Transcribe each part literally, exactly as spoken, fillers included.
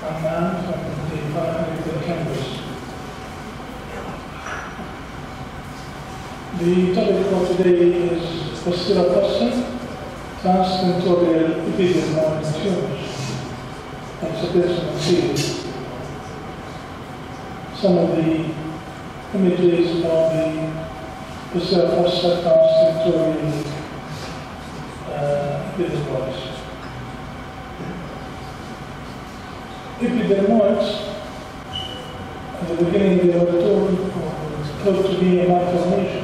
a man from the Paranaguita campus. The topic for today is Posterior fossa, transtentorial epidemiology tumors, and suppressing series. Some of the images of the posterior fossa, transtentorial uh, epidemiology. Epidermoids, at the beginning they were told thought to be a malformation.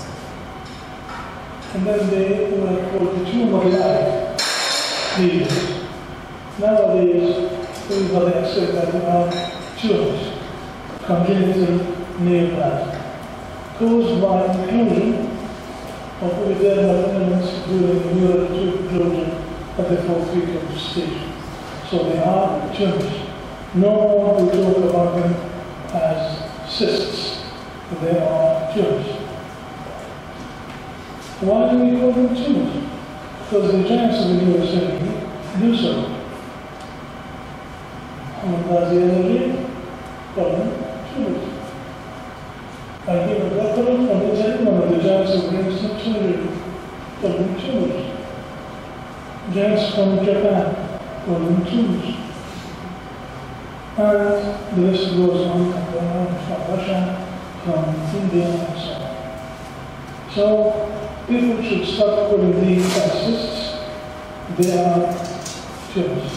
And then they were called the tumor-like lesions. Nowadays, everybody accepts that they are tumors, congenital neoplasm, caused by inclusion of epidermal elements during the neural tube closure at the fourth week of gestation. So they are tumors. No one will talk about them as cysts, but they are tumors. Why do we call them tumors? Because the giants of the neurosurgery do so. Homeopathy call them tumors. I give a reference from Italy, one of the giants of brain surgery, call them tumors. Giants from Japan, call them tumors. And the list goes on from Russia, from India, and so on. So, people should stop calling these cysts. They are tumors.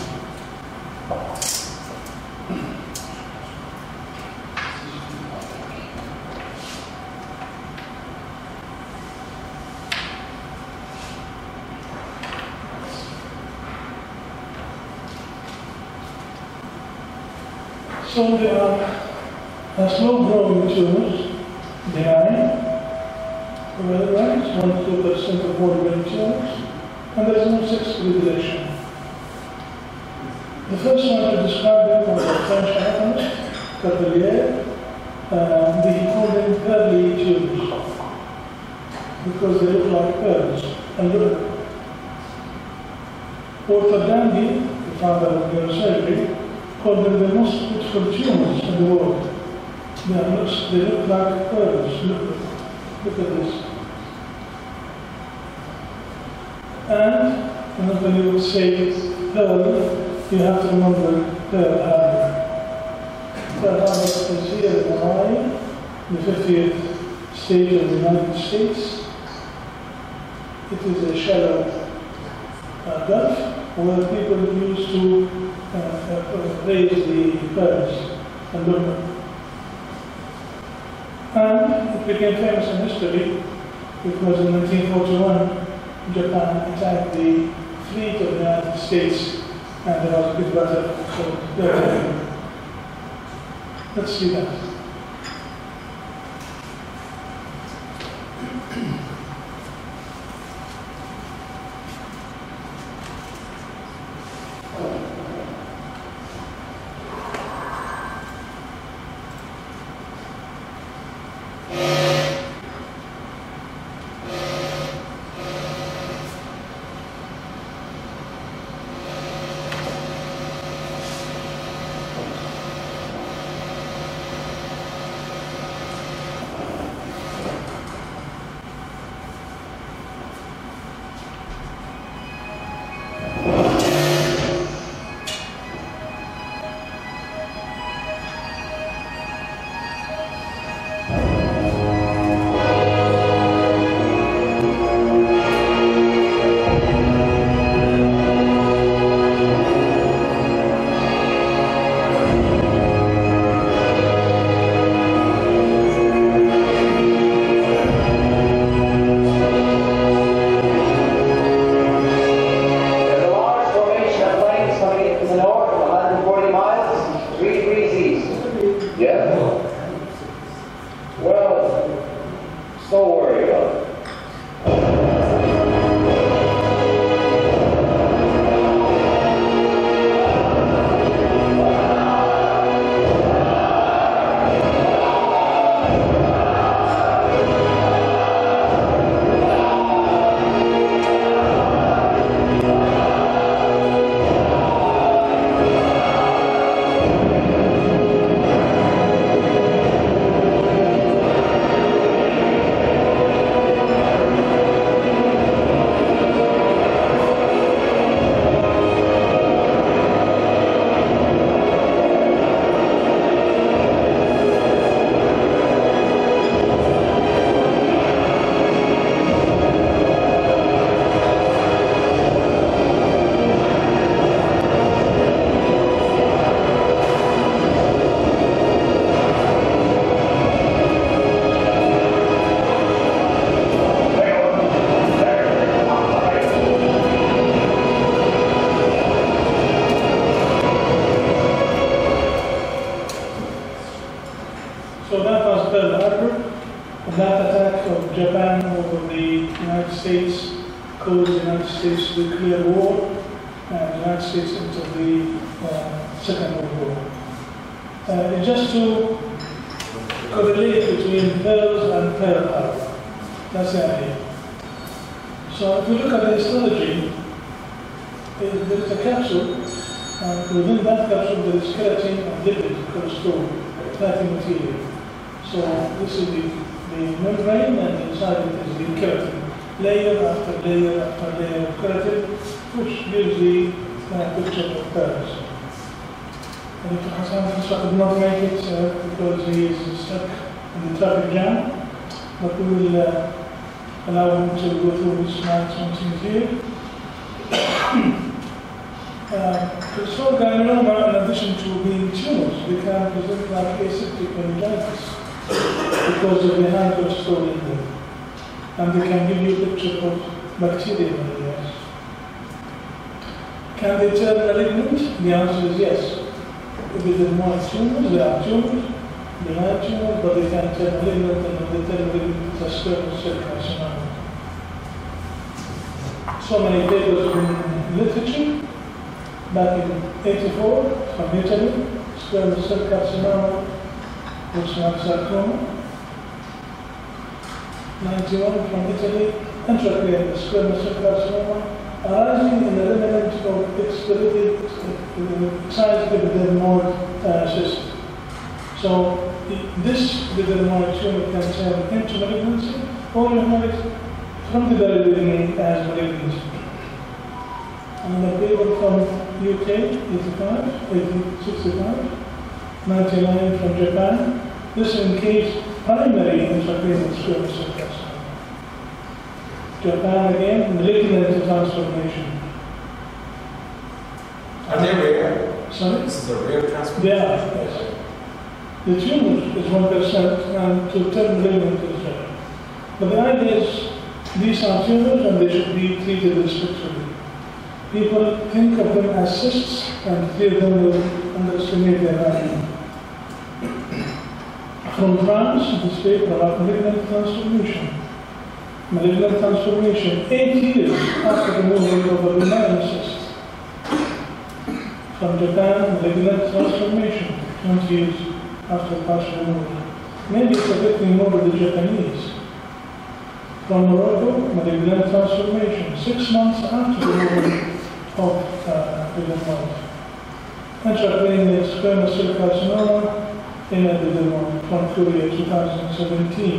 So they are slow-growing tumors, benign. Well, right, one to two percent of all brain tumors, and there is no sex predilection. The first one to describe them was the French anatomist, Cavelier, and he called them pearly tumors because they look like pearls and look. Walter Dandy, the founder of neurosurgery, called them the most beautiful tumors in the world. They, are, they look like pearls. Look, look at this. And when you say pearl, you have to remember Pearl Harbor. Pearl Harbor is here in Hawaii, the fiftieth state of the United States. It is a shallow uh, gulf where people used to uh, uh, raise the pearls and look them. And it became famous in history because in nineteen forty-one, Japan attacked the fleet of the United States, and there was a big battle called Pearl Harbor. Let's see that. that attack of Japan over the United States caused the United States to declare war, and the United States into the uh, Second World War. Uh, just to correlate between Pearls and Pearl Harbor. That's the idea. So if we look at the histology, there is a capsule, and within that capsule there is keratin and lipid cholesterol, fatty material. So this is the, the membrane, and inside it is the keratin. Layer after layer after layer of keratin, which gives the uh, picture of pearls. And if Hassan did not make it uh, because he is stuck in the traffic jam, but we will uh, allow him to go through his slides once he's here. Cholesterol granuloma, in addition to being tumors, they can present like aseptic meningitis because of the high cholesterol in them. And they can give you a picture of bacterial meningitis. Can they turn malignant? The answer is yes. If it is more tumors, they are tumors, they are tumors, but they can turn malignant, and when they turn malignant, it's a squamous cell carcinoma. So many papers in literature. Back in eighty-four, from Italy, squamous cell carcinoma, which was sarcoma. ninety-one, from Italy, intracranial squamous cell carcinoma, arising in the remnant of expedited excised epidermoid uh, cyst. So this epidermoid tumor can turn into malignancy, or you have it from the very beginning as malignancy. And the paper from U K, eighty-five, eighteen sixty-five, ninety-nine from Japan. This in case primary intracranial squamous cell carcinoma. Japan again, malignant transformation. Are they rare? Sorry? This is a rare transformation? Yeah, yes. The tumor is one percent, and to turn malignant is rare. But the idea is, these are tumors and they should be treated restrictively. People think of them as cysts, and fear them will underestimate their value. From France, this paper about malignant transformation. Malignant transformation, eight years after the movement of a benign cyst. From Japan, malignant transformation, twenty years after partial removal. Maybe it's a bit more with the Japanese. From Morocco, malignant transformation, six months after the movement of uh, the lymph. Intracranial squamous cell carcinoma in epidermoid from Korea, two thousand seventeen.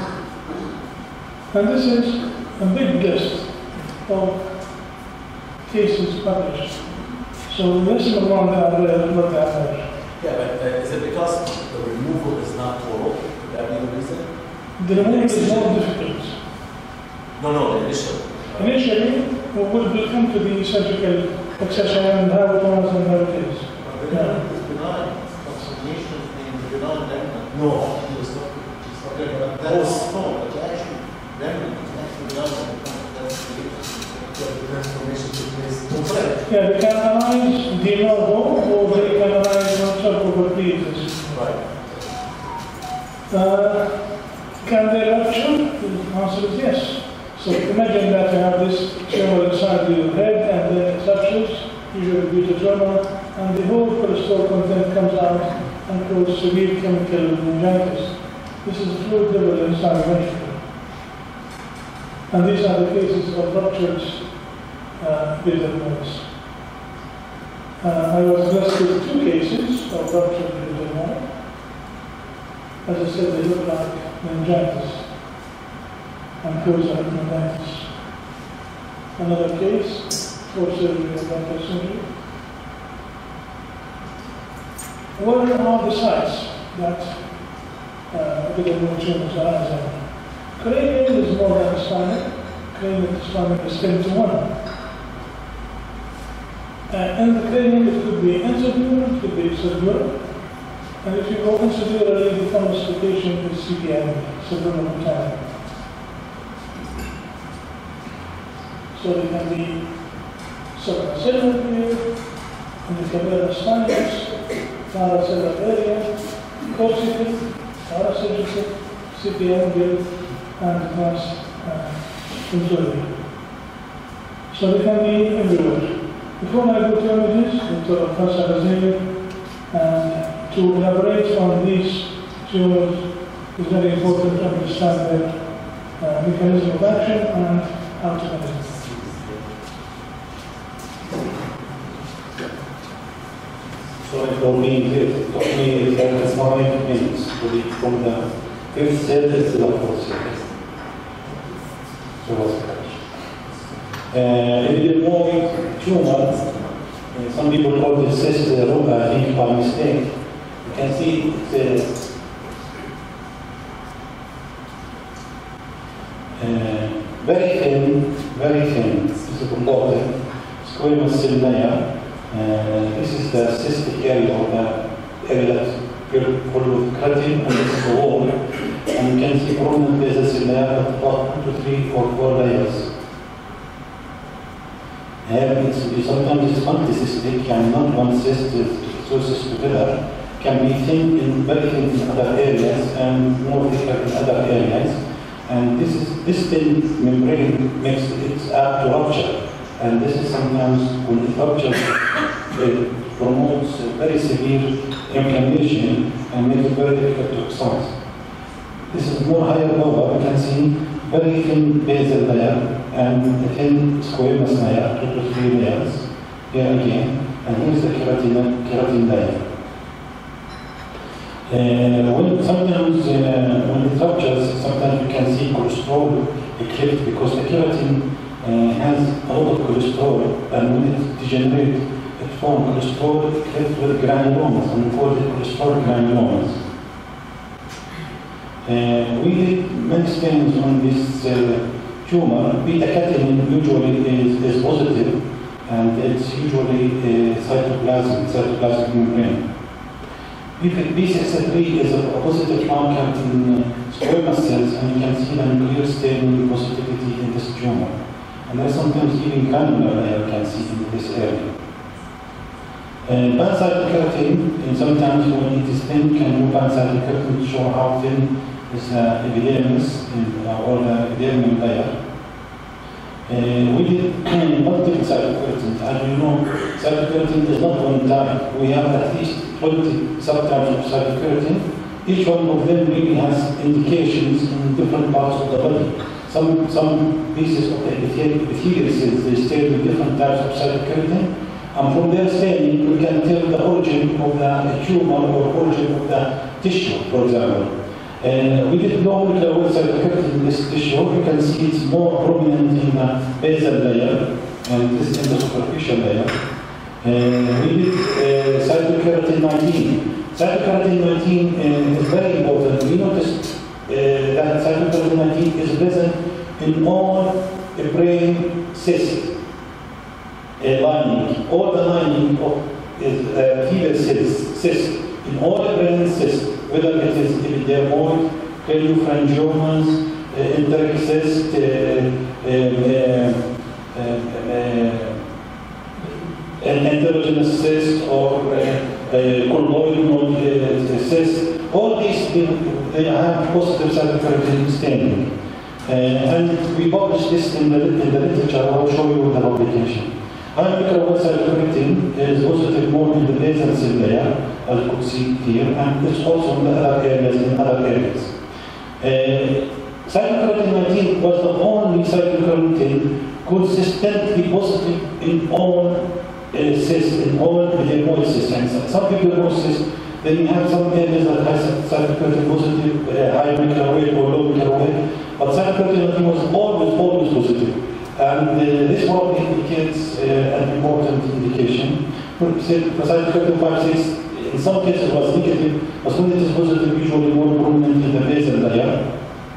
And this is a big list of cases published. So less than one are rare, not the average. Yeah, but uh, is it because the removal is not total? Would that be the reason? The removal is more difficult. No, no, initially. Initially, we will we'll come to the surgical accession and how it was and how it is. Yeah. Benign transformation in benign remnant. No. It's not, it's not there, but that is no, but actually remnant is actually benign remnant. That's the The transformation took place. Yeah, they can arise de novo, or they can arise on top of a previous. Right. Uh, can they rupture? The answer is yes. So imagine that you have this tumor inside your head, and then it ruptures, usually due to trauma, and the whole cholesterol content comes out and causes severe chemical meningitis. This is fluid level inside the ventricle. And these are the cases of ruptured uh, epidermoids. Uh, I was blessed with two cases of ruptured epidermoid. As I said, they look like meningitis and cause of meningitis. Another case, for surgery of dental surgery. Where are the sites that uh, epidermoid tumors arise in? Cranial is more than spinal. Cranial to spinal is ten to one. Uh, in the cranial, it could be intradural, it could be subdural. And if you go intradural, the fungus location is C P I, subdural mortality. So they can be subcellular here, in the cabella spinals, paracellular area, cortical, parasagittal, C P M, guild, and class uh, employee. So they can be everywhere. Before I go to images, Doctor Al-Fasa has needed, and to elaborate on these tumors is very important to understand their uh, mechanism of action and how to manage it. Sorry for being late. It took me exactly five minutes to reach from the fifth cell to the fourth cell. So what's the Uh, epidemiologic tumor, uh, some people call it cyst uh, I think by mistake. You can see it's uh, uh, very thin, very thin. This is important. Squamous cell layer. Uh, this is the cystic area or the area that's full of keratin, and this is the wall. And you can see prominent basal cell layer at about two to three or four layers. It's, sometimes it's multicystic, and not one cyst two cysts together, can be thin in very thin in other areas and more thicker in other areas. And this is this thin membrane makes it apt to rupture. And this is sometimes when it ruptures, it promotes very severe inflammation and makes it very difficult to exercise. This is more higher lower. You can see very thin basal layer and a thin squamous layer, two to three layers, here again, and here's the keratin, keratin layer. Uh, when sometimes, uh, when it ruptures, sometimes you can see cholesterol eclipse because the keratin uh, has a lot of cholesterol, and when it degenerates, it forms cholesterol eclipse with granulomas, and we call it cholesterol granulomas. Uh, we did many scans on this uh, tumor. Beta-catenin usually is, is positive, and it's usually uh, cytoplasmic, cytoplasmic membrane. B sixty-three is a, a positive marker in uh, squamous cells, and you can see the nuclear staining positivity in this tumor. And there's sometimes even granular layer you can see in this area. Uh, Pancytokeratin, and sometimes when it is thin, can do pancytokeratin to show how thin is the epidermis in, uh, or the epidermal layer. Uh, we did multiple cytokeratin. As you know, cytokeratin is not one type. We have at least twenty subtypes of cytokeratin. Each one of them really has indications in different parts of the body. Some, some pieces of the epithelial cells, they stain with different types of cytokeratin. And from their staining, we can tell the origin of the tumor or origin of the tissue, for example. Uh, we did low molecular weight cytokeratin in this tissue. You can see it's more prominent in the basal layer, and this is in the superficial layer. Uh, we did uh, cytokeratin nineteen. Cytokeratin nineteen uh, is very important. We noticed uh, that cytokeratin nineteen is present in all the brain cysts. Uh, lining, all the lining of is uh, fetal cells, cysts, in all the brain cysts, whether it is epidermoid, craniopharyngiomas, uh, enteric cyst, uh, uh, uh, uh, an endogenous cyst, or uh, uh, colloid node uh, cyst, all these they have positive cytokeratin staining. Uh, and we published this in the, in the literature. I will show you the publication. High molecular cytokeratin is positive more in the basal cell layer, as you could see here, and it's also in the other areas, in other areas. Uh, cytokeratin nineteen was the only cytokeratin consistently positive in all uh, cysts, in all epidermoid cysts. And some epidermoid cysts, then you have some areas that have cytokeratin positive, uh, high molecular weight or low molecular weight, but cytokeratin nineteen was always, always positive. And uh, this probably indicates uh, an important indication. For cytokeratin five six, in some cases was negative, but when it is positive, usually more prominent in the basal layer.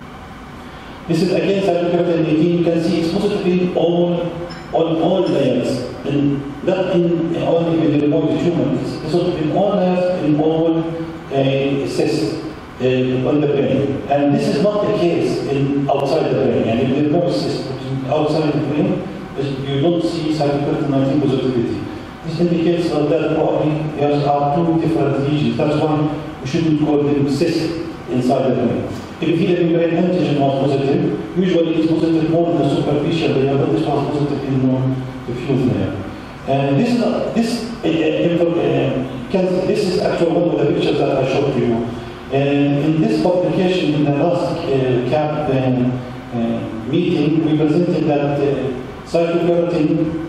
This is again cytokeratin eighteen. You can see it's positive in all, on all layers, and not in only epidermoid tumor. It's positive in all layers, in all uh, cysts uh, on the brain. And this is not the case in outside the brain. And if there are no cysts outside the brain, you don't see cytokeratin nineteen positivity. This indicates that there probably there are two different lesions. That's why we shouldn't call them cysts inside the brain. epithelial membrane antigen was positive. Usually it's positive more in the superficial layer, but this was positive in more diffuse layer. And this is a, this uh, uh, can, this is actually one of the pictures that I showed to you. And in this publication, in the last uh, C A P uh, uh, meeting, we presented that uh, cytokeratin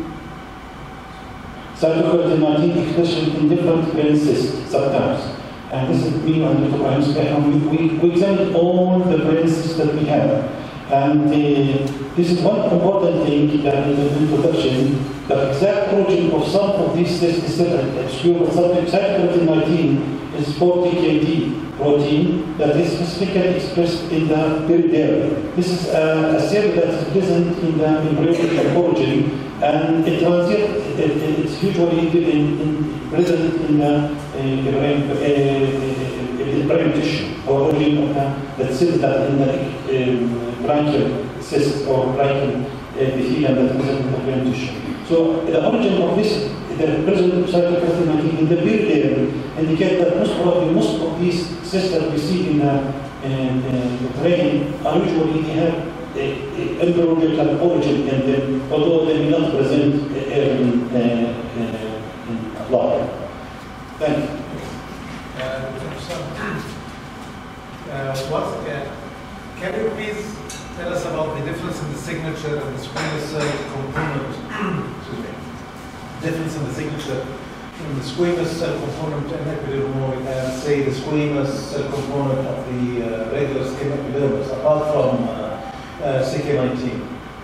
cytokeratin nineteen expression in different brain cyst subtypes. And this is me and Doctor Ibrahim Sbeh, and we, we, we examined all the brain cysts that we have. And uh, this is one important thing that in the introduction, the exact origin of some of these cysts is different. Cytokeratin nineteen is forty K D protein that is specifically expressed in the periderm. This is a, a cell that is present in the embryonic origin, and it transit, it, it, it's usually in, in, present in the uh, brain, uh, uh, brain tissue, or origin of the, the cells that in the um, branchial cyst or branchial epithelium that is present in the brain tissue. So the origin of this, the present of cytokeratin nineteen in the periderm indicate that most probably most of these cysts that we see in the, uh, uh, the brain are usually they have embryological origin in them, although they may not present uh, in, uh, uh, in life. Thank you. Uh, uh, what, uh, can you please tell us about the difference in the signature and the squamous cell component? Excuse me. Difference in the signature in the squamous cell component and epidermoid, and say the squamous cell component of the uh, regular skin epidermis, apart from uh, uh, C K nineteen,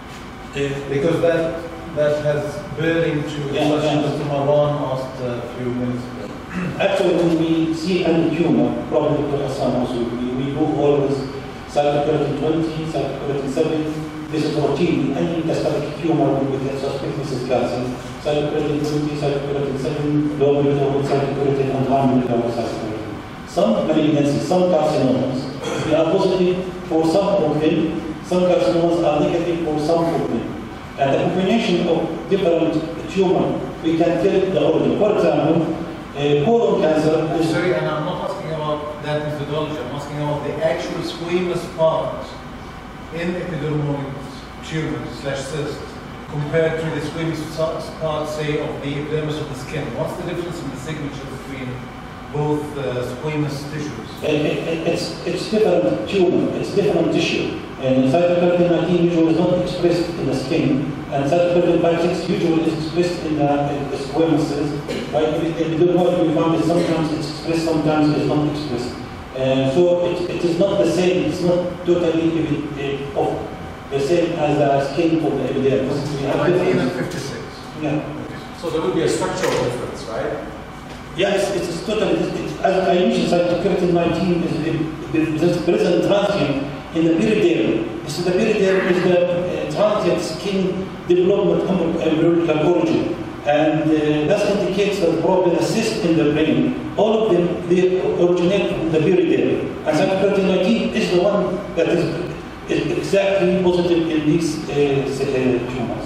because that that has bearing to the yeah, question yeah. Mister Marwan asked a few minutes ago. Actually, when we see any tumor, probably Doctor Hassan also, we, we do always cytokeratin twenty, cytokeratin seven. This is routine. Any metastatic tumor with a suspected calcium, cytokeratin twenty, cytokeratin seven, low molecular cytokeratin, and high molecular cytokeratin. Some malignancies, some carcinomas, they are positive for some of them. Some carcinomas are negative for some of them. And the combination of different tumor, we can tell the origin. For example, uh, colon cancer is... Sorry, and I'm not asking about that methodology. I'm asking about the actual squamous part in epidermoid tumor slash cyst compared to the squamous part, say, of the epidermis of the skin. What's the difference in the signature between both uh, squamous tissues? It, it, it's, it's different tumor, it's different tissue. And cytokeratin nineteen usually is not expressed in the skin, and cytokeratin five six usually is expressed in the, in the squamous cells. Right? In epidermoid, we found that sometimes it's expressed, sometimes it's not expressed. Uh, so it, it is not the same, it's not totally uh, of the same as the skin of the epidermis. nineteen and fifty-six. Yeah. So there would be a structural difference, right? Yeah, it's, it's totally, it's, it's, as I mentioned, cytokeratin nineteen is the present transient in the periderm. So the periderm is the uh, transient skin development of embryonic origin. And uh, that indicates that probably the cyst in the brain, all of them, they originate from the periderm. And cytokeratin nineteen is the one that is, is exactly positive in these uh, tumors.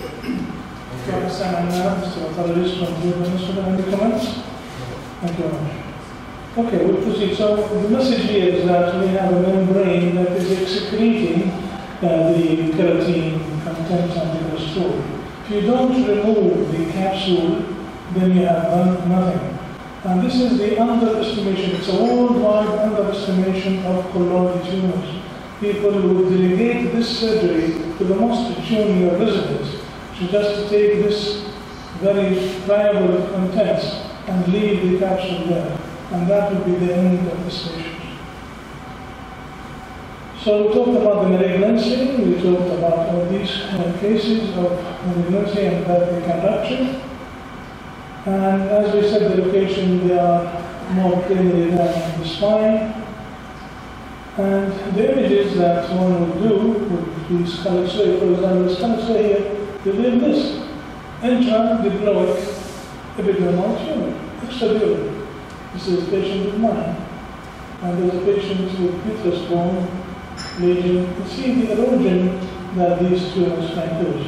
Doctor Hassan and now, Mister Athalidis from the Minister, any comments? Thank you very much. Okay, we'll proceed. So the message here is that we have a membrane that is excreting uh, the keratin contents under the stool. If you don't remove the capsule, then you have done nothing. And this is the underestimation. It's a worldwide underestimation of colloidal tumors. People would delegate this surgery to the most junior residents to just take this very friable contents and leave the capsule there. And that would be the end of this patient. So we talked about the malignancy, we talked about all these uh, cases of malignancy and that they can rupture. And as we said, the location, they are more clearly than the spine. And the images that one would do would be skull X-ray. For example, the skull X-ray here, they leave this intra-diploic epidermal tumor, extradural. This is a patient with mine. And there's a patient with uterus bone lesion. You see the erosion that these tumors can cause.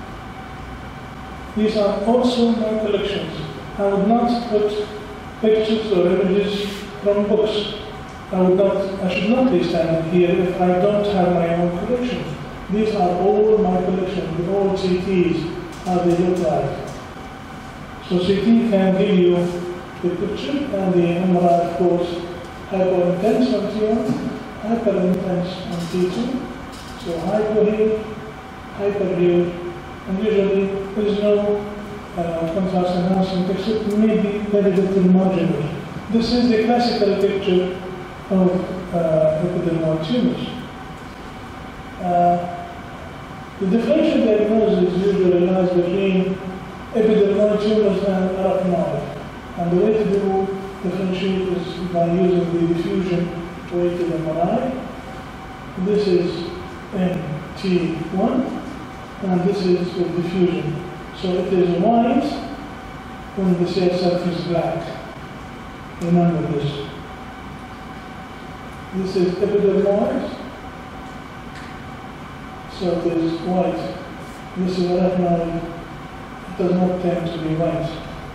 These are also my collections. I would not put pictures or images from books. I would not, I should not be standing here if I don't have my own collection. These are all my collection, the old C Ts, how they look like. So C T can give you the picture, and the M R I, of course, hyper-intense on T one, hyper-intense on T two. So hyper here, hyper here, and usually there is no uh, contrast enhancement except maybe very little marginal. This is the classical picture of uh, epidermal tumors. Uh, the differential diagnosis usually lies between epidermal tumors and arachnoid. And the way to do differentiate is by using the diffusion weighted M R I. This is in T one, and this is with diffusion. So it is white when the cell surface is black. Remember this. This is epidermoid, so it is white. This is arachnoid, it does not tend to be white.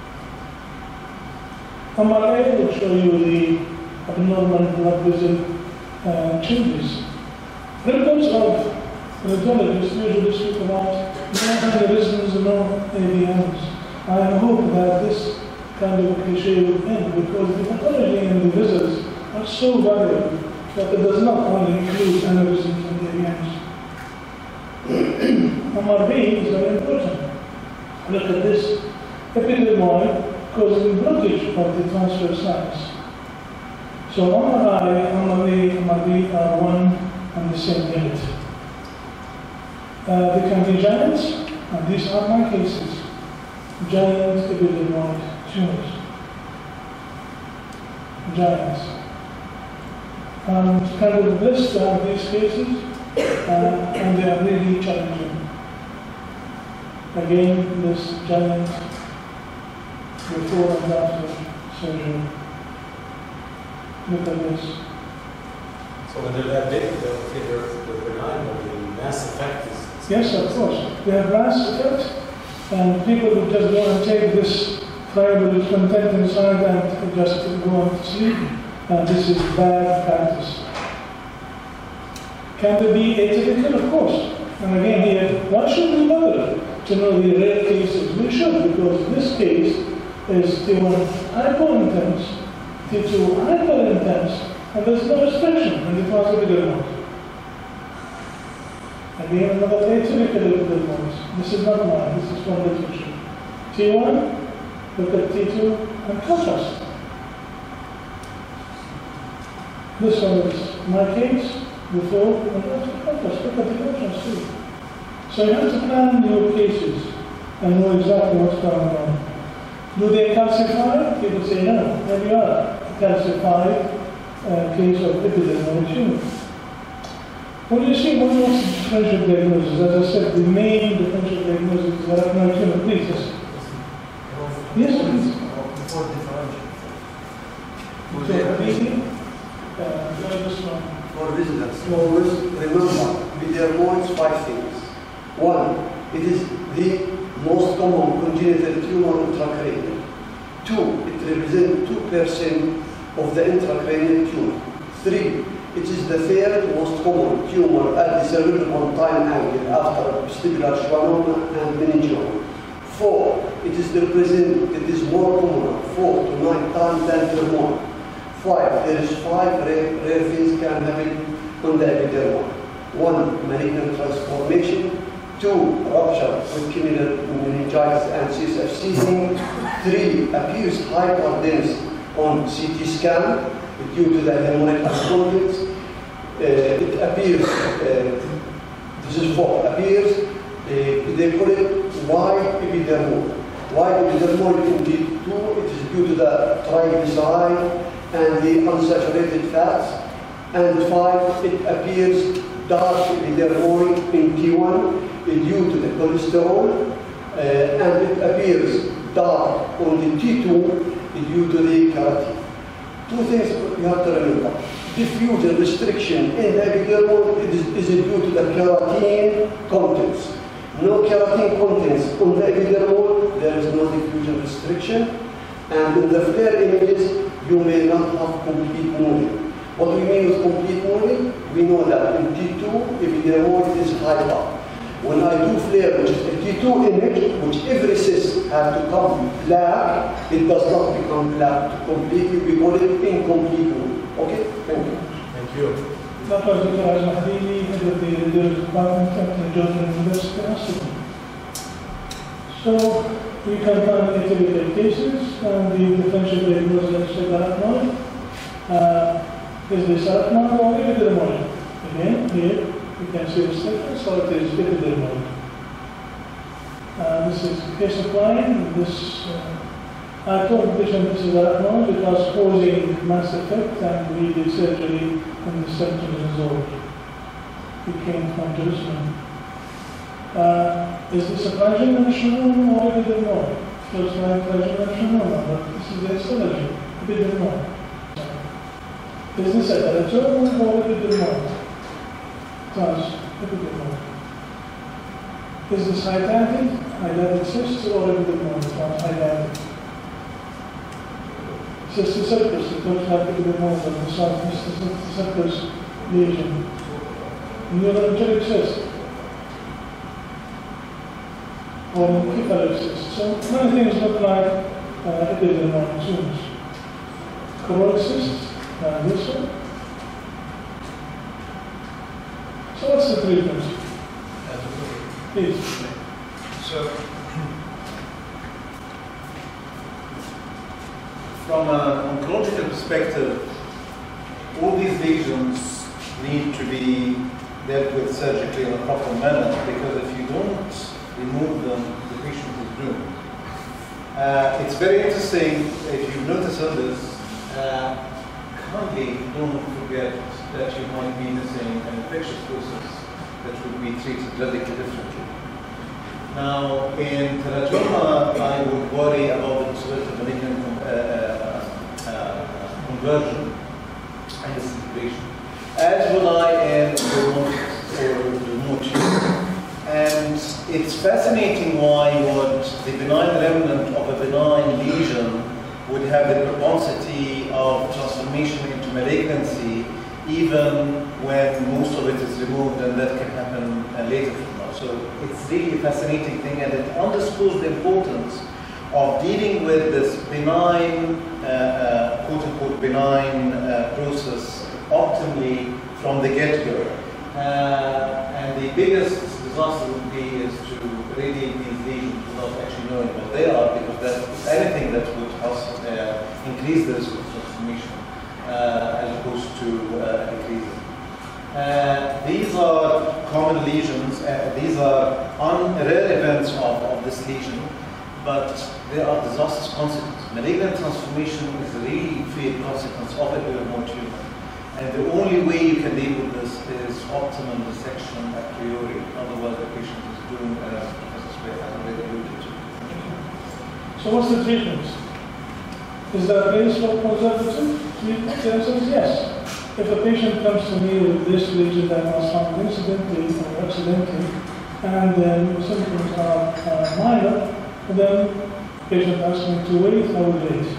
M R I will show you the abnormal blood vessel uh, changes. Reports of radiologists usually speak about no aneurysms, no A V Ms. I hope that this kind of cliche will end because the pathology in the vessels are so variable that it does not only include aneurysms and A V Ms. M R B is very important. Look at this epidermoid causing blockage of the transfer sites. So M R I, M R B, M R B are one and the same unit. Uh, they can be giants, and these are my cases. Giant epidermoid tumors. Giants. I'm kind of blessed to have these cases, uh, and they are really challenging. Again, this giant before and after surgery. Look at this. So when they're that big, they're, okay, they're, they're benign, but the mass effect is... Yes, of course. They have mass effect, and people who just go and take this friable content inside and just go on to sleep, and this is bad practice. Can there be atypical? Of course. And again here, why should we bother to know the rare cases? We should, because this case is T one hypo-intense, T two hyper-intense, and there's no restriction in the class of epidermoid. Again, another atypical epidermoid. This is not mine, this is from literature. T one, look at T two, and contrast. This one is my case, before, and after contrast. Look at the contrast too. So you have to plan your cases and know exactly what's going on. Do they calcify? People say no. There you are, a calcified uh, case of epidermoid tumor. When you see what was the differential diagnosis, as I said, the main differential diagnosis is arachnoid tumor. Please, yes. Yes, please. Before differential. So, Habibi, uh, this one. For visitors, always remember, epidermoids, five things. One, it is the most common congenital tumor intracranial. Two, it represents two percent of the intracranial tumor. Three, it is the third most common tumor at the cerebral-pontine angle after vestibular schwannoma and meningioma. Four, it is the represent, it is more common, four to nine times than dermoid. Five, there is five rare, rare things can happen on the epidermal. One, malignant transformation. Two, rupture with chemical meningitis and C S F seasoning. Three, appears hyperdense on C T scan due to the hemorrhagic contents. Uh, it appears, uh, this is four, appears, uh, they call it white epidermoid. White epidermoid in T two, it is due to the triglyceride and the unsaturated fats. And five, it appears dark epidermoid in T one due to the cholesterol, uh, and it appears dark on the T two due to the keratin. Two things you have to remember. Diffusion restriction in the epidermal is, is due to the keratin contents. No keratin contents on the epidermal, there is no diffusion restriction. And in the flare images, you may not have complete moving. What we mean with complete molding, we know that in T two, epidermoid is high up. When I do flare, which is a T two image, which every cyst has to come black, it does not become black completely. We call it incomplete molding. Okay? Thank you. Thank you. Doctor Zafar Al-Mahdini, head of the radiology department at the Georgia University Hospital. So, we can find atypical cases, and the differential diagnosis of arachnoid. Uh, is this arachnoid or epidermoid? Again, here you can see the stiffness, so it is epidermoid. Uh, this is a case of line. This uh, I told the patient this is arachnoid. It was causing mass effect, and we did surgery, and the symptoms resolved. He came from Jerusalem. Uh, is this a trigeminal melanoma or epidermoid? First line trigeminal melanoma, but this is the histology, epidermoid. Is this a teratoma or epidermoid? Trans, epidermoid. Is this hydatid, hydatid cyst, or epidermoid, trans hydatid? Cysticercus, it looks like epidermoid of the south, cysticercus lesion. Neurogenic cyst. Or cephalic cyst. So many things look like uh, epidermoid tumors. Choroid cyst, and this one. So what's the treatment? Please. So, from an oncological perspective, all these lesions need to be dealt with surgically in a proper manner, because if you don't remove them, the patient is doomed. Uh, it's very interesting, if you notice on this, uh, kindly don't forget that you might be missing an infectious process that would be treated radically differently. Now, in teratoma, I would worry about the possibility of malignant uh, uh, conversion and disintegration, as would I in remote or remote tumor. And it's fascinating why what the benign remnant of a benign lesion would have the propensity of transformation into malignancy, even when most of it is removed, and that can happen uh, later from now. So it's really a fascinating thing, and it underscores the importance of dealing with this benign, uh, uh, quote-unquote benign uh, process optimally from the get-go. Uh, and the biggest disaster would be is to radiate these lesions without actually knowing what they are, because that's anything that would uh, increase the risk of transformation uh, as opposed to uh, decrease it. Uh, these are common lesions. Uh, these are un rare events of, of this lesion, but they are disastrous consequences. Malignant transformation is a really fatal consequence of a remote tumor. And the only way you can deal with this is optimum dissection a priori. Otherwise, the patient is doomed, as Professor Smith has already alluded to. So what's the treatment? Is there a place for conservative treatment? The answer is yes. If a patient comes to me with this lesion that was found incidentally or accidentally, and then symptoms are uh, minor, then the patient asks me to wait, I will wait.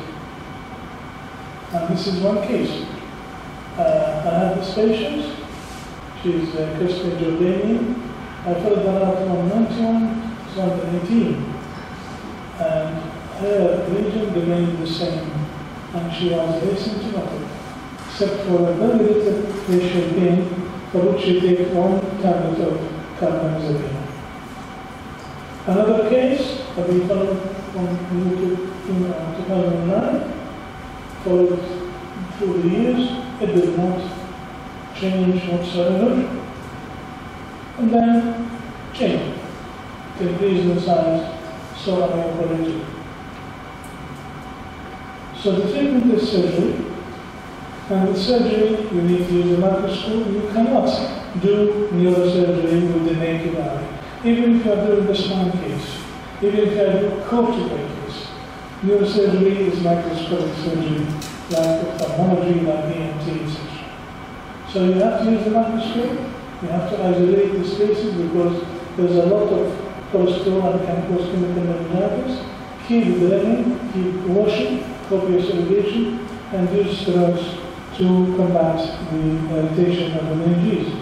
And this is one case. Uh, I have this patient, she's uh, Krista Jordanian. I filled her out from ninety-one to eighteen, and her lesion remained the same, and she was asymptomatic, except for a very little facial pain, for which she takes one tablet of carbamazepine. Another case, that we followed from two thousand nine, followed through the years. It did not change whatsoever, and then change. It increased in size, so I operated. So the treatment is surgery, and with surgery you need to use a microscope. You cannot do neurosurgery with the naked eye. Even if you are doing the spine case, even if you are doing cortical case, neurosurgery is microscopic surgery, like ophthalmology, like E N T, et cetera. So you have to use the microscope, you have to isolate the spaces because there's a lot of cholesterol and can cause chemical meningitis. Keep draining, keep washing, copious irrigation, and use steroids to combat the irritation of the meninges.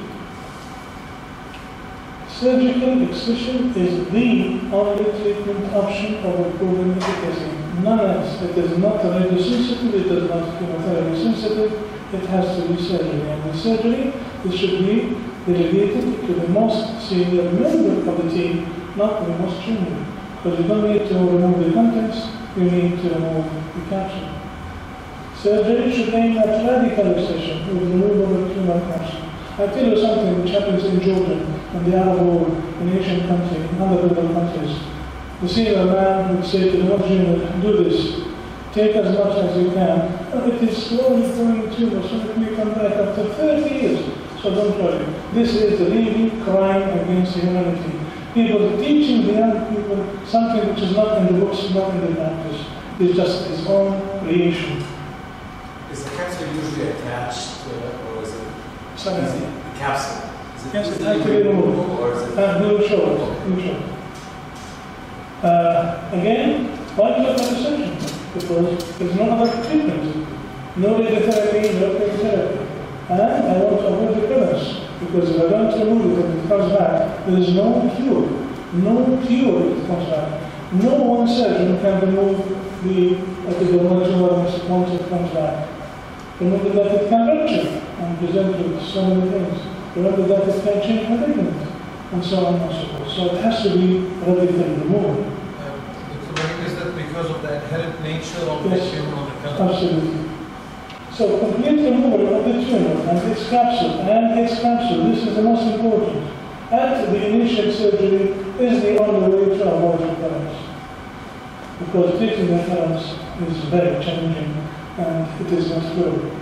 Surgical excision is the only treatment option of a proven efficacy. None else. It is not radiosensitive, it is not chemotherapy sensitive, it has to be surgery. And with surgery, it should be delegated to the most senior member of the team, not the most junior. Because you don't need to remove the contents, you need to remove the capsule. Surgery should aim at radical excision with removal of tumor capsule. I tell you something which happens in Jordan, in the Arab world, in Asian countries, in other developed countries. You see a man would say to the most junior, do this, take as much as you can. And it is slowly growing tumor, so it may come back after thirty years. So don't worry. This is the leading crime against humanity. People teaching the young people something which is not in the books, not in the practice. It's just his own creation. Is the capsule usually attached, uh, or is it Sorry. easy? The capsule. Is it Yes, it easily has to be removed. or is it? Uh, no short, no short. Uh, again, why do you have resection? Because there's no other treatment. No radiotherapy, no chemotherapy. And I want to avoid recurrence. Because if I don't remove it and it comes back, there is no cure. No cure if it comes back. No one surgeon can remove the epidermal tumor once it comes back. Remember that it can rupture and present with so many things. Remember that it can change malignant, and so on and so forth. So it has to be radically removed. Uh, is that because of the inherent nature of Yes. the tumor on the cancer? Absolutely. So complete removal of the tumor and its capsule and its capsule, this is the most important. At the initial surgery is the only way to avoid recurrence. Because treating recurrence is very challenging and it is not good.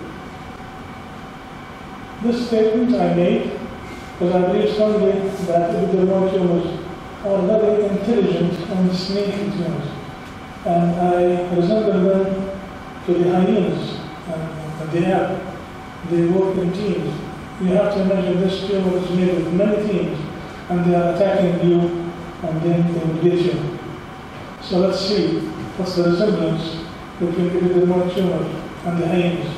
This statement I made because I believe strongly that epidermal tumors are very intelligent and sneaky tumors. And I resemble them to the hyenas. And they have, they work in teams. You have to imagine this tumor is made of many teams, and they are attacking you, and then they will get you. So let's see what's the resemblance between the epidermal tumor and the hyenas.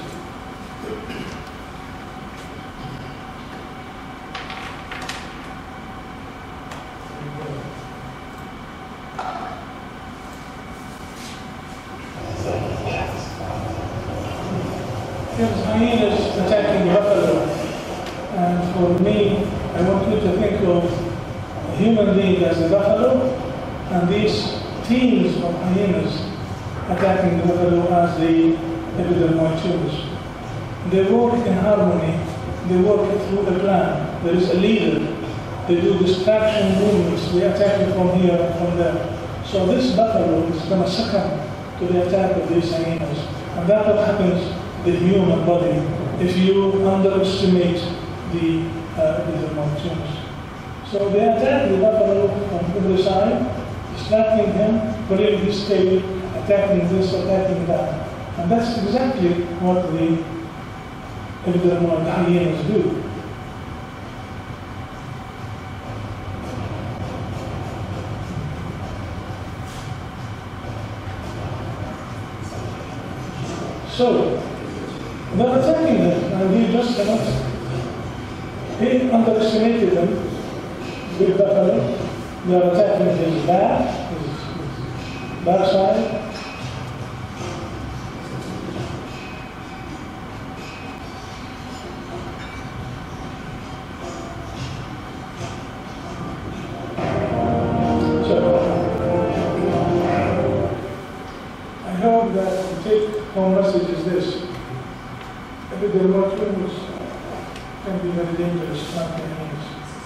There's hyenas attacking buffalo, and for me, I want you to think of a human being as a buffalo, and these teams of hyenas attacking the buffalo as the epidermal tumors. They work in harmony, they work through a plan. There is a leader. They do distraction movements, they attack you from here and from there. So this buffalo is going to succumb to the attack of these hyenas. And that's what happens the human body if you underestimate the uh, epidermal tumors. So they attack the buffalo from every side, distracting him, pulling his tail, attacking this, attacking that. And that's exactly what the epidermal hyenas do. So, they're attacking him, and he just cannot. He underestimated them with buffalo. They are attacking his back, his, his backside. So, I hope that the take-home message is this. Epidermal tumors can be very dangerous, not by means.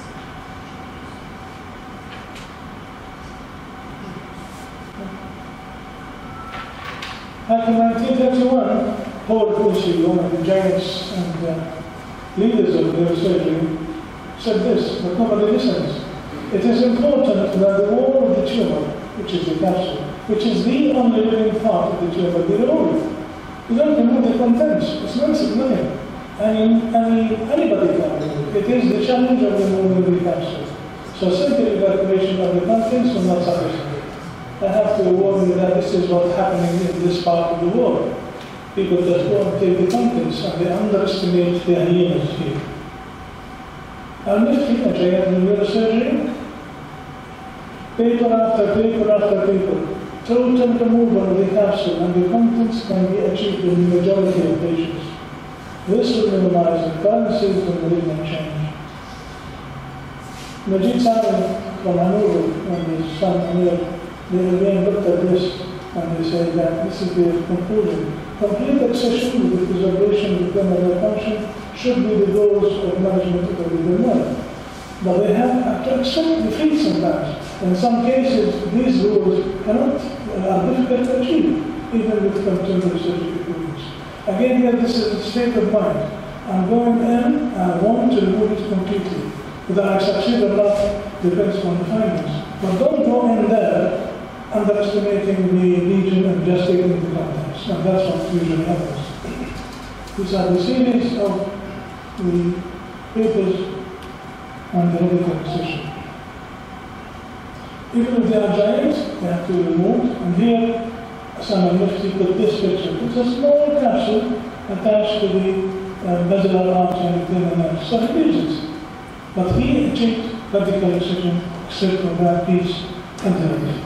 Back in nineteen thirty-one, Paul Poussey, one of the giants and uh, leaders of neurosurgery, said this, but nobody listens. It is important that the wall of the tumor, which is the capsule, which is the only living part of the tumor, be removed. You don't remove the contents. It's not significant. And any, anybody can remove it. It is the challenge of removing the capsule. So simple evacuation of the contents will not suffice. I have to warn you that this is what's happening in this part of the world. People just go and take the contents and they underestimate the hyenas here. And lifting a giant neurosurgery, paper after paper after paper, total removal of the capsule and the contents can be achieved in the majority of patients. This will minimize the current stage of malignant change. Majid Sami from Hannover and his son Amir, they again looked at this and they said that this is their conclusion. Complete accession with the preservation of the pulmonary function should be the goals of management of the pulmonary. But they have to accept defeat sometimes. In some cases, these goals cannot, uh, are difficult to achieve, even with contemporary surgical equipment. Again, here, this is a state of mind. I'm going in, I want to remove it completely. Whether I succeed or not depends on the findings. But don't go in there underestimating the lesion and just taking the contents. And that's what usually happens. These are the series of the papers on the radical excision. Even if they are giant, they have to be removed. And here, Sam Mufti put this picture. It's a small capsule attached to the uh, basilar artery within the neck. So he uses it. But he achieved radical excision except for that piece entirely.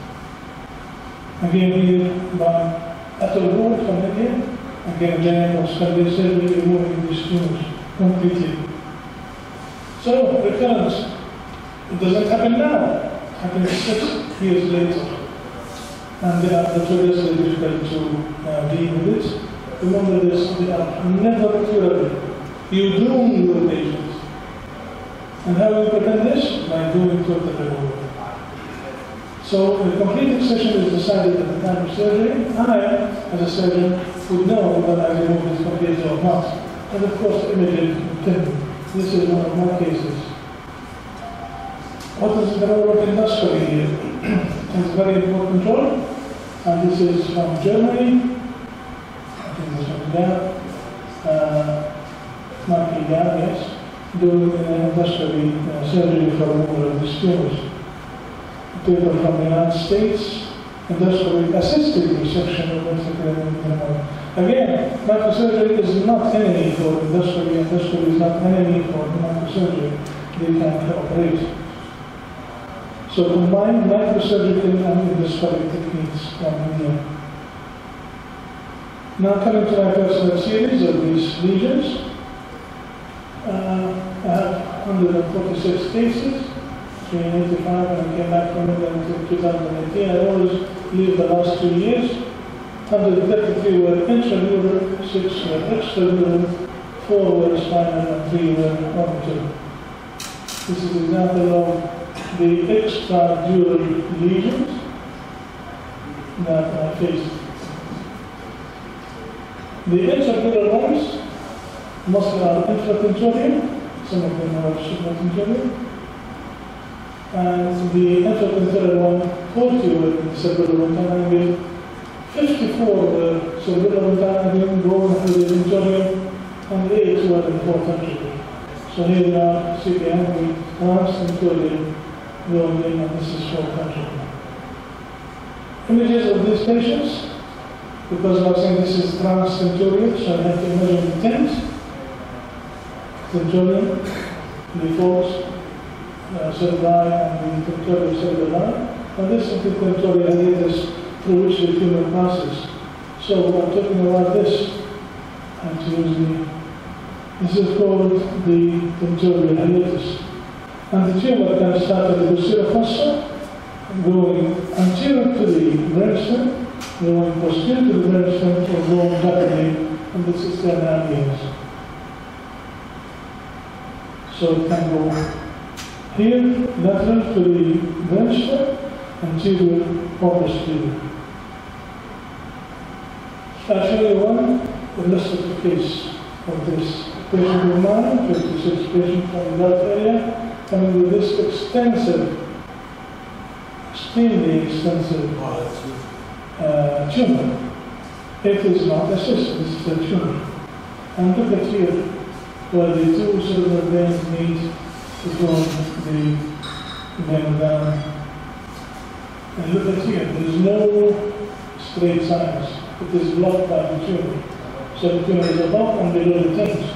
Again here by Atul Gould from India. Again, giant of cardiac surgery removing these tumors completely. So, recurrence. It doesn't happen now. It happens six years later. And they are notoriously difficult to uh, deal with it. Remember this, they are never curable. You doom your patients. And how do you prevent this? By doing total removal. So the complete excision is decided at the time of surgery. I, as a surgeon, would know whether I remove this completely or not. And of course, the images continue. This is one of my cases. What is the role of endoscopy here? It's very important role. And this is from Germany. I think this one there. Uh, Marky Gab, yes. Doing an endoscopy uh, surgery for removal of these tumors. Paper from the United States, endoscopy assisted resection of intracranial. Again, microsurgery is not enemy for endoscopy. Endoscopy is not enemy for microsurgery. They can cooperate. So combine microsurgical and endoscopic techniques from here. Now coming to my personal series of these lesions. Uh, I have one hundred forty-six cases. In eighty-five, when I came back from England in two thousand eighteen, I always leave the last two years. one hundred thirty-three were intramural, six were extramural, four were spinal, and three were orbital. This is an example of the extradural lesions that I faced. The intramural ones, mostly are infratentorial, some of them are supratentorial. And the intratentorial one, forty were cerebral angle, fifty-four were cerebral angle, going to the tentorial, and eight were in foretentorial. So here we are, see the angle, transtentorial going in, and this is foretentorial. Images of these patients, because I was saying this is transtentorial, so I have to measure the tent, tentorial, the false. Uh, cerebri and the tentorial cerebri, and this is the tentorial hiatus through which the tumor passes. So I'm talking about this, and to use the, this is called the tentorial hiatus. And the tumor can start at the posterior fossa, going anterior to the brainstem, going posterior to the brainstem, or going laterally, and this is ten and a half years. So it can go here, lateral to the brainstem, anterior or posterior. I'll show you one illustrative case of this. Patient of mine, fifty-six patient from that area, coming with this extensive, extremely extensive uh, tumor. It is not a cyst, this is a tumor. And look at here, where the two cerebral veins meet to form the vein down. And look at here, there is no straight sinus. it is blocked by the tumor. So the tumor is above and below the tinge.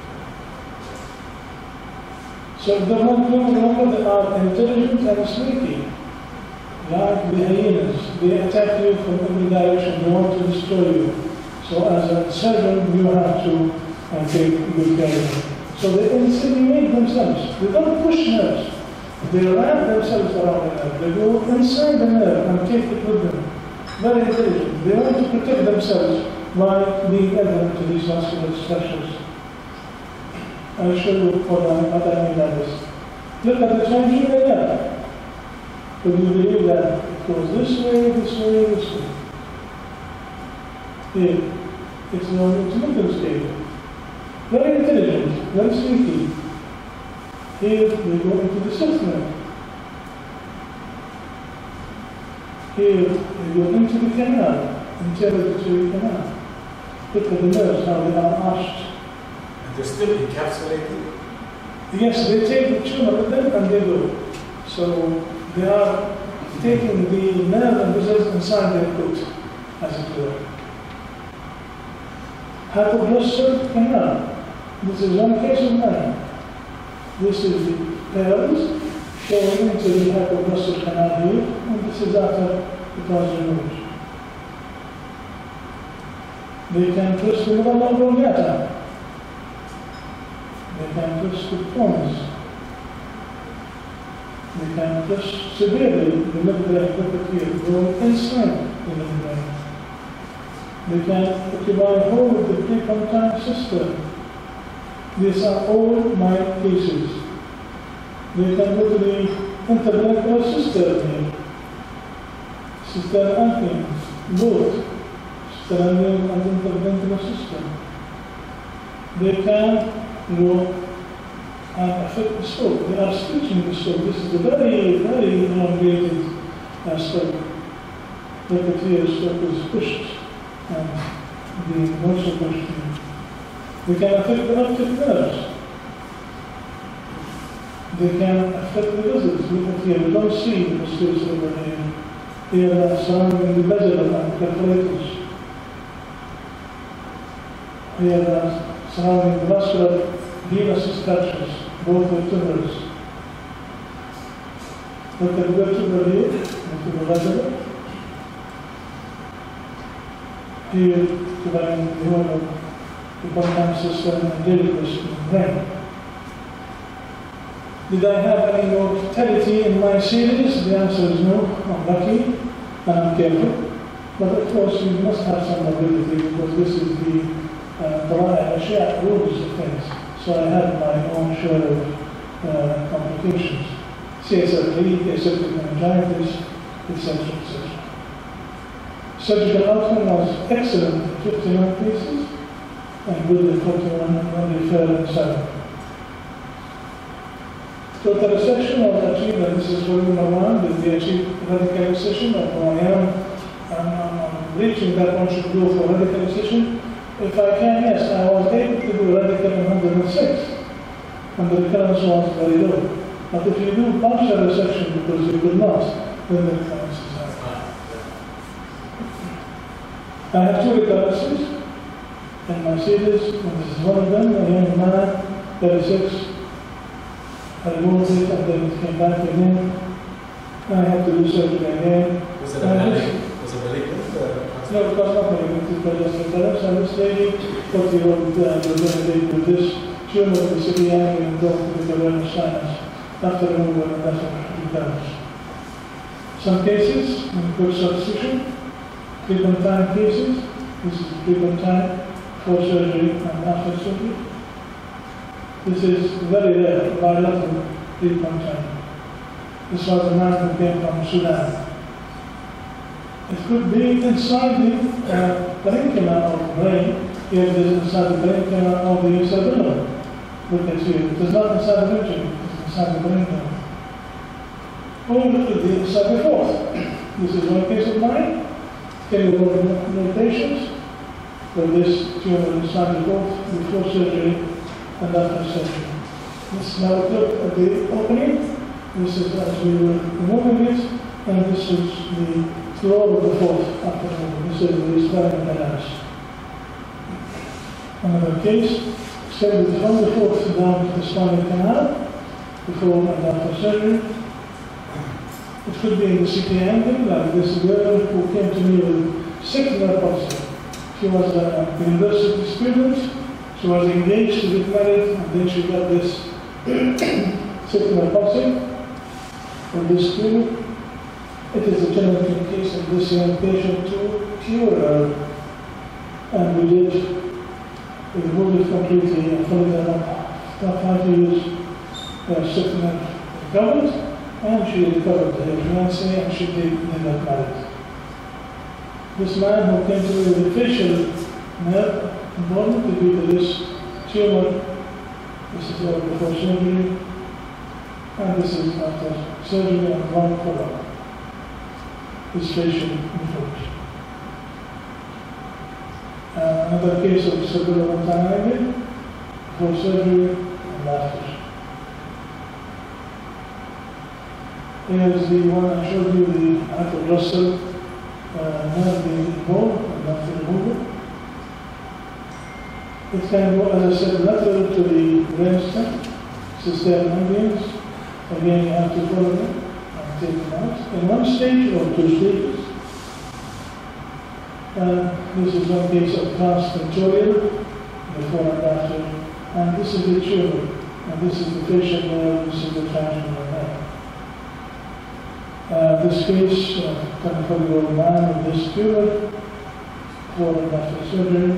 So the one tumor, they are intelligent and sneaky. Like the hyenas, they attack you from every direction, they want to destroy you. So as a surgeon, you have to uh, take good care of them. So they insinuate themselves. They don't push nerves. They wrap themselves around the nerve. They go inside the nerve and take it with them. Very intelligent. They want to protect themselves by being adherent to these vascular structures. I'll show you what I, what I mean by this. Look at the triangular nerve. But you believe that it goes this way, this way, this way. Here, it's known as middle scale. Very intelligent, very sneaky. Here, they go into the sixth nerve. Here, they go into the canal, interrogatory canal. Look at the nerves, how they are arched. And they're still encapsulated? Yes, they take the tumor with them and they go. So they are taking the nerve and vessels inside their foot, as it were. Hypoglossal canal. This is one case of mine. This is the pearls showing into the hypoglossal canal here, and this is after it was removed. They can twist the middle oblongata. They can twist the pons. They can twist severely the midbrain, look at here, go inside the midbrain. They can occupy hold of the prepontine system. These are all my cases. They can go to the interbranchial system here. System anthing, both surrounding and interbranchial system. They can go and affect the stroke. They are stitching the stroke. This is a very, very elongated uh, stroke. Look at here, the stroke is pushed and the also pushed here. They can affect the optic nerves. They can affect the vessels. Look at here, we don't see the vessels over here. They are surrounding the vessel and perforators. They are surrounding the vascular venous structures, both vertebrae. Look at the vertebra here, vertebral vessel. Here, providing the whole of the pontine system and delivers brain. Did I have any mortality in my series? The answer is no. I'm lucky and I'm careful. But of course, you must have some morbidity because this is the uh, rules of things. So I had my own share of uh, complications. C S F T, aseptic meningitis, et cetera, et cetera. Surgical outcome was excellent in fifty-one cases and good in forty-one, only fair in seven. Total resection was achieved, and this is volume number one, that we achieved radical excision of one arm. I'm reaching that one should go for radical excision. If I can, yes, I was able to do radical in one hundred six, and the recurrence was very low. But if you do partial resection because you could not, then the recurrence is high. I have two recurrences in my series, and this is one of them, a young man, thirty-six. I removed it and then it came back again. I had to do surgery again. Was it a malignant? Was it malignant? No, it was not malignant, it was just recurrence. And this lady, forty-year-old, uh, was going with this tumor of the city angle and go to the awareness sinus after removal and after recurrence. Some cases, in good substitution, prepontine cases. This is prepontine for surgery and after surgery. This is very rare, bilateral prepontine. This was a man who came from Sudan. It could be inside the uh, parenchyma of the brain. Here it is inside the parenchyma of the cerebellum. Look at here. It is not inside the region, it is inside the parenchyma. Oh, look at the inside the fourth. This is one case of mine. Can you go to patients where this tumor inside the fourth before surgery and after surgery. This now look at the opening. This is as we were removing it, and this is the floor of the fourth after removal. This is the spinal canals. Another case, extended from the fourth down to the spinal canal, before and after surgery. It could be in the C T angle, like this girl who came to me with secular palsy. She was a university student, she was engaged to get married, and then she got this secular palsy from this student. It is a genetic case of this young patient to cure her, and we did. We removed it completely and followed her up. After five years, her sickness recovered, and she recovered her fiancé, and she did end up married. This man who came to me with a facial nerve involvement to be to this tumor, this is all before surgery, and this is after surgery and one follow-up. This facial information. Uh, another case of cerebral montanoid before surgery and after. Here's the one I showed you, the hypoglossal uh, nerve being involved and after removal. It can go, as I said, lateral to the brainstem, system ambience. Again, you have to follow them and take them out in one stage or two stages. And this is one case of transpectorial, before and after. And this is the tumor, and this is the facial nerve, this is the triangular nerve. Uh, this case, uh, twenty-four-year-old man with this tumor, before and after surgery.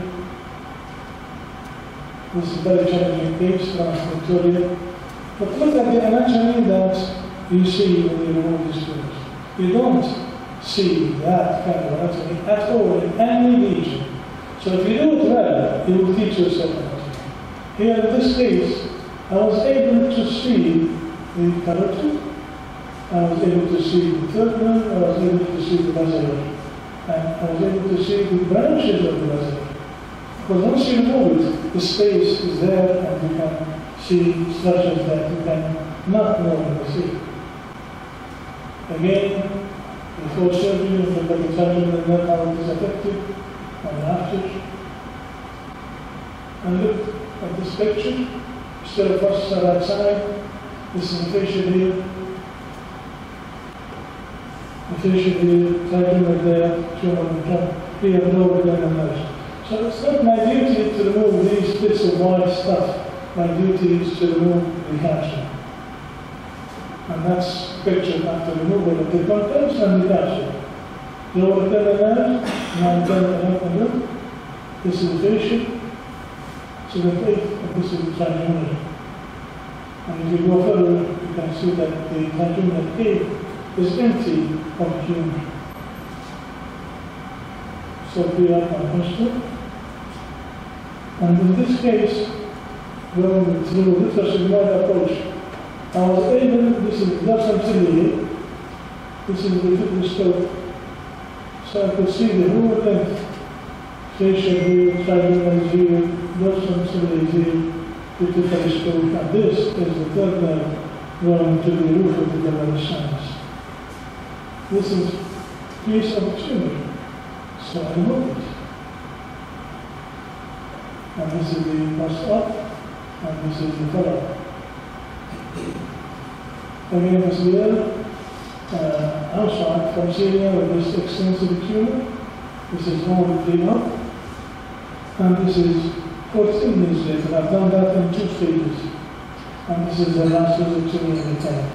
This is a very challenging case, transpectorial. But look at the anatomy that you see when you remove these tumors. You don't see that kind of anatomy at all in any region. So if you do it well, you will teach yourself anatomy. Here in this case, I was able to see the carotid, I was able to see the third nerve, I was able to see the basilar, and I was able to see the branches of the basilar. Because once you remove it, the space is there and you can see structures that you can not normally see. Again, before surgery, you look at the triangular nerve, how it is affected, and after. And look at this picture. Instead of first the right side, this is the facial here. The facial here, triangular there, tumor in front, here, lower than the nose. So it's not my duty to remove these bits of white stuff. My duty is to remove the cancer. And that's pictured after removal of the contents and the capsule. Lower internal nerve, now internal nerve. This is the facial. So the face, and this is the trigeminal. And if you go further, you can see that the trigeminal cave is empty of tumor. So we are congested. And in this case, going through retrosigmoid approach, I was able, this is dorsum ciliary, this is the fibroscope, so I could see the whole length, facial view, trigeminal view, dorsum ciliary view, with the fibroscope, and this is the third nerve going to the roof of the dermal sinus. This is a piece of a tumor, so I remove it. And this is the post-op, and this is the follow-up. Again, this here, uh, outside from Syria with this extensive tumor. This is all clean up. And this is fourteen days later. I've done that in two stages. And this is the last visit to me in the tank.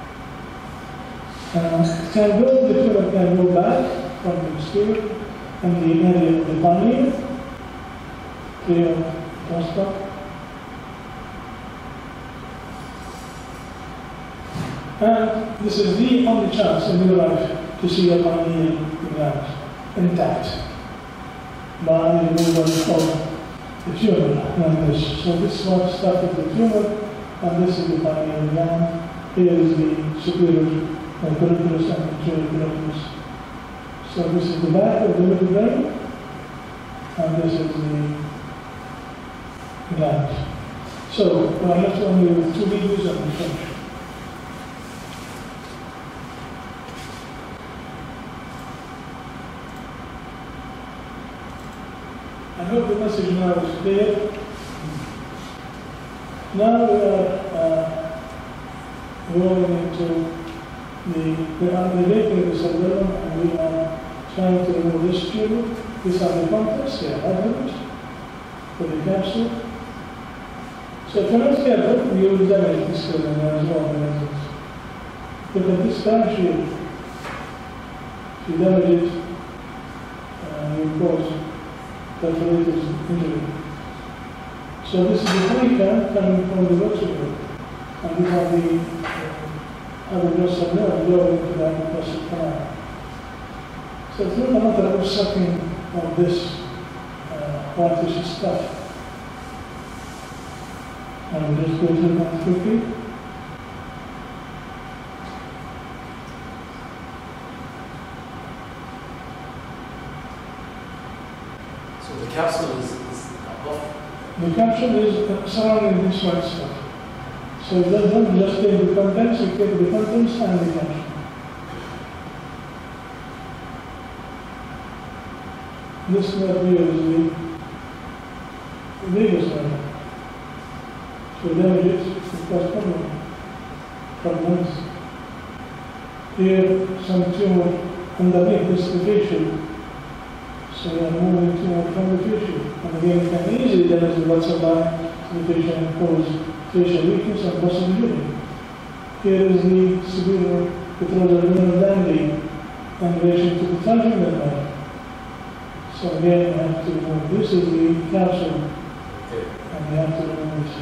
Uh, it can go, the tumor can go back from the exterior and the area of the pioneer, clear post-op. And this is the only chance in your life to see your pineal gland intact by removal of the tumor like this. So this one started the tumor, and this is the pineal gland. Here is the superior colliculus and anterior colliculus. So this is the back of the middle brain, and this is the gland. So I left only with two videos and we finish. message now is clear. Now we are uh, going into the, we are elevating the cerebellum and we are trying to remove this tumor. These are the contents, they are adherent for the capsule. So if you're not careful, you will damage this cerebellum as well. Look at this time shield. If you damage it, uh, you cause perforated injury. So this is the honeycomb coming from the vertebra, and these are the uh, other dorsal nerve going into the hypoglossal canal. So it's not a matter of sucking on this uh, whitish stuff. And we'll just go through that quickly. So the capsule is, is above. The capsule is surrounding this white stuff. So it doesn't just take the contents, it takes the contents and the capsule. This nerve here is the vagus nerve. So damage it, it causes problem. Problems. Here, some tumor underneath this the facial. So we are moving tumor from the facial. And again, it can easily damage the blood supply to the facial and cause facial weakness and possible injury. Here is the severe petrosal renal ganglion in relation to the trigeminal nerve. So again, we have to remove this is the capsule, and we have to remove this.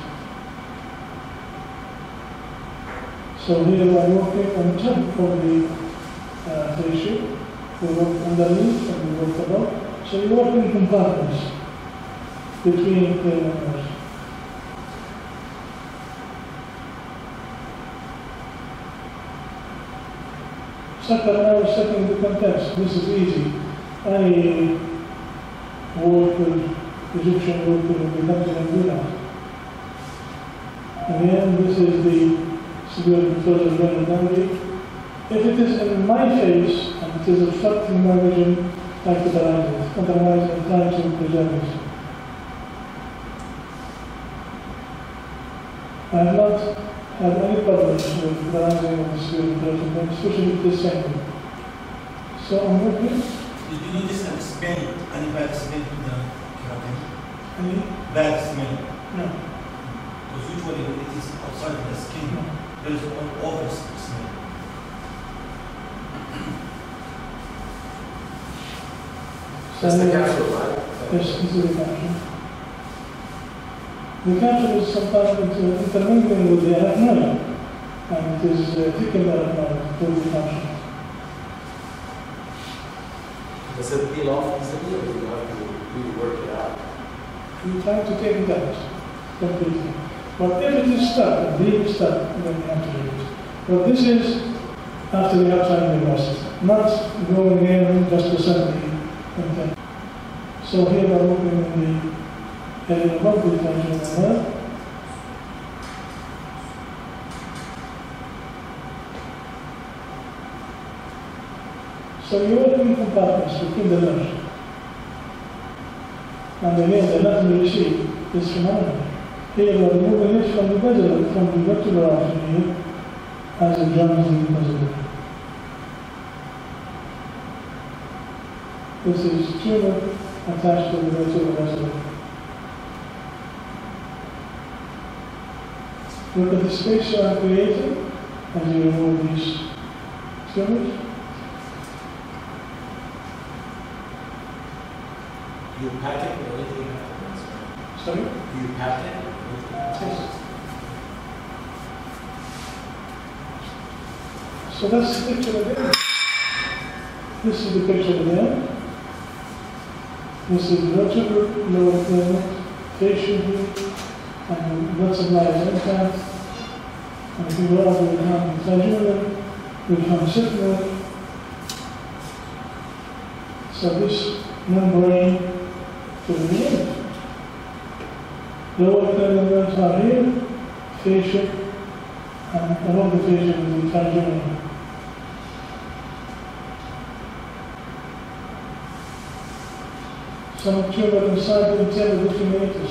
So here we are working on top of the uh, facial. We work underneath and we work above. So you work in compartments between the nerves. Second, now we're setting the contents. This is easy. Any work with Egyptian work will be done and do that. Again, this is the severe petrosal renal ganglion. If it is in my face and it is obstructing my vision, I have to paralyze it. Otherwise, I'm trying to preserve it. I have not had any problems with paralyzing of the severe petrosal ganglion, especially with this second. So I'm working. Did you notice any smell, any bad smell to the keratin? Any? Bad smell? No. Because usually when it is outside of the skin, No. there is an over smell. That's the capsule, right? Yes, this is the capsule. The capsule is sometimes uh, intermingling with the arachnoid, and it is uh, thickened arachnoid through the capsule. Does it peel off easily, or do you have to really work it out? We try to take it out completely. But if it is stuck, and being stuck, then you have to do it. But this is after the outside bust, not going in just to suddenly content. So here we're working in the area above the trigeminal nerve. So you work in compartments between the nerves. And again, the anatomy you see is phenomenal. Here we are removing it from the vessel, from the vertebral artery here, as it joins the vessel. This is tumor attached to the vertebral vessel. Look at the space you are creating as you remove these tumors. Do you pack it or anything afterwards? Sorry? Do you pack it or anything afterwards? Yes. So that's the picture again. This is the picture again. This is vertebral, lower plane, facial here, and lots of lies implant. And if you go out, we have trigeminal, we have septal. So this membrane to the end. Lower plane membranes are here, facial, and above the facial is the trigeminal. some tumor inside the internal diffuse.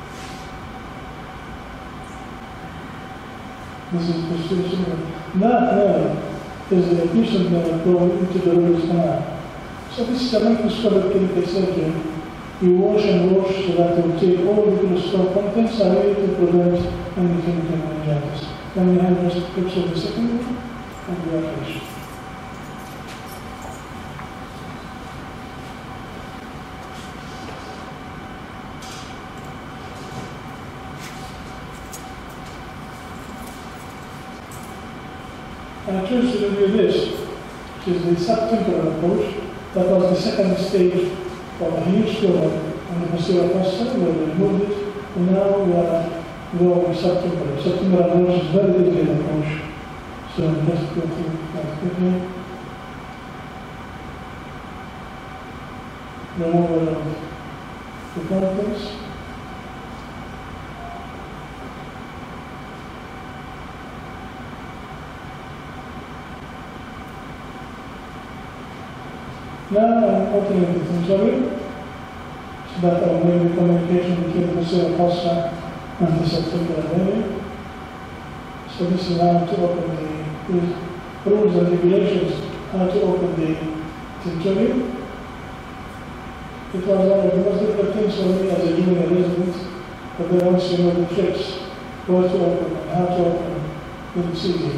This is posterior sigmoid. That nerve is the effusive nerve going into the Rhodes canal. So this is a microscopic clinical surgery. You wash and wash so that you take all the cholesterol contents away to prevent any chemical meningitis. Then we have just clips of the second one, and we are finished. And I choose to review this, which is the subtemporal approach. That was the second stage of a huge tumor on the posterior fossa, where we removed it, and now we are going subtemporal. Subtemporal approach is a very difficult approach, so I'll just go through that quickly. Removal of the contents. Now I'm opening the tensory, so that I will make the communication between the posterior fossa and the subtemporal area. So this is how to open the rules and regulations, how to open the tensory. It was one of the most difficult things for me as a junior resident, but then once you know the tricks, where to open and how to open, then it's easy.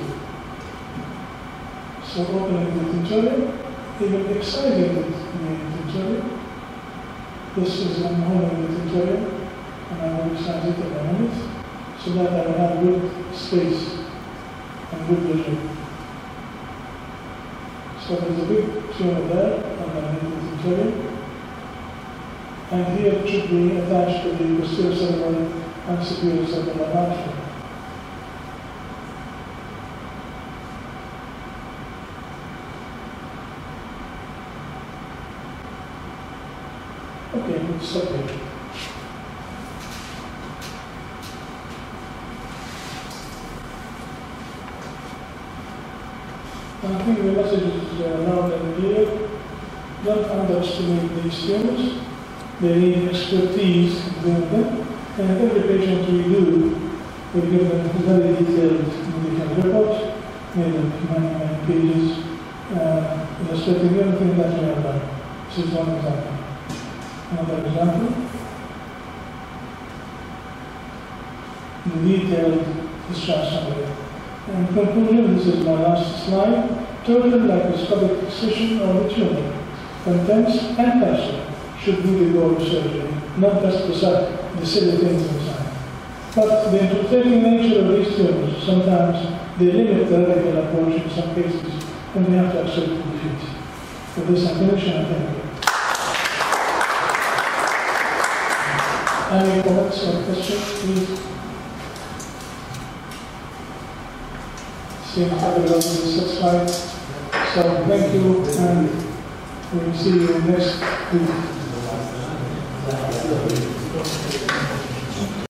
So opening the tensory. Even exciting the tensory. This is I'm holding the tensory, and I will excite it in a minute, so that I will have good space and good vision. So there's a big tumor there underneath the tensory, and here it should be attached to the posterior cerebral and superior cerebral artery. Okay, let's stop here. I think the message is uh, loud and clear. Don't underestimate these tumors. They need expertise in doing them. And every patient we do, we give them a very detailed medical report, made of many, many pages, uh, illustrating everything that we have done. This is one example. Another example, the detailed discharge summary. In conclusion, this is my last slide. Total laparoscopic excision of the tumor, contents and culture should be the goal of surgery, not just decide the silly things inside. But the infiltrating nature of these tumors, sometimes they limit the radical approach in some cases, and we have to accept the defeat. For this, I finish and I thank you. Any comments or questions, please? Seems everyone is satisfied. So thank you, and we will see you next week.